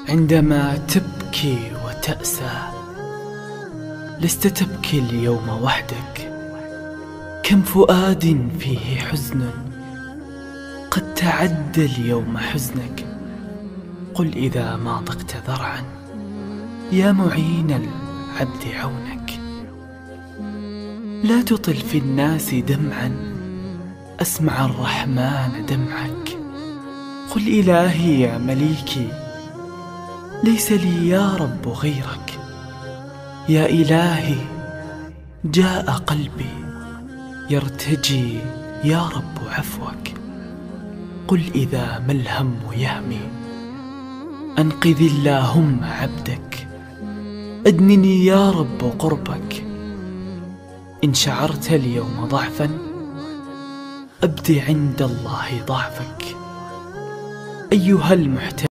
عندما تبكي وتأسى لست تبكي اليوم وحدك، كم فؤاد فيه حزن قد تعدى اليوم حزنك. قل إذا ما ضقت ذرعا يا معين العبد عونك، لا تطل في الناس دمعا أسمع الرحمن دمعك. قل إلهي يا مليكي ليس لي يا رب غيرك، يا إلهي جاء قلبي يرتجي يا رب عفوك. قل إذا ما الهم يهمي أنقذ اللهم عبدك، أدنني يا رب قربك. إن شعرت اليوم ضعفا أبد عند الله ضعفك، أيها المحتاج